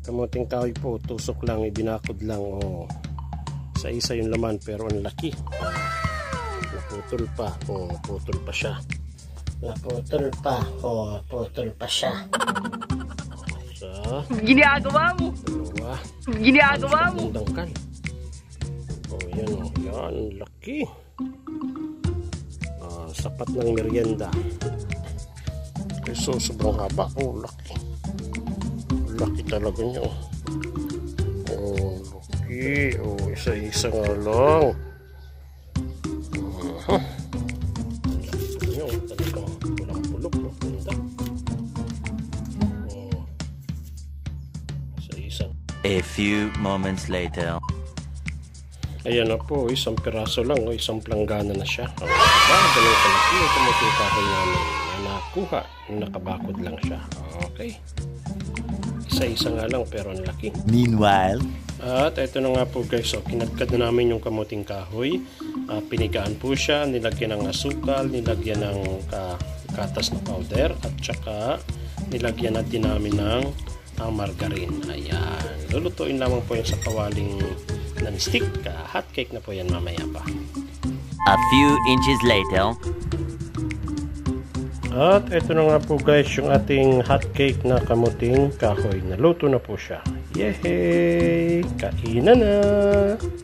Kamuting kahoy po, tusok lang, ibinakod lang. Oh. Isa-isa yung laman pero ang laki. Naputol pa. Oh, putol pa siya. Naputol pa. Oh, putol pa siya. Isa. Ginagawa mo. Dalawa. Ginagawa mo. Oh, yan. Oh, yan. Laki. Sapat ng merienda. So, sobrang haba. Oh, laki. Laki talaga niya. Oh, laki. Oh, isa-isa nga lang. Laki niya. Talagang pulang-pulok. Isa-isa. A few moments later. Ayan na po, isang piraso lang o isang planggana na siya. Ganun kalaki yung kamuting kahoy namin na nakuha, nakabakod lang siya. Okay. Isa-isa nga lang pero ang laki. Meanwhile, at ito na nga po guys, so, kinagkad na namin yung kamuting kahoy. Pinigaan po siya, nilagyan ng asukal, nilagyan ng katas na powder at saka nilagyan na din namin ng margarine. Ayan. Lulutuin lamang po yan sa kawaling non-stick. Hot cake na po yan mamaya pa. a few inches later. At ito na nga po guys yung ating hot cake na kamuting kahoy. Naluto na po siya. Yehey! Kainan na!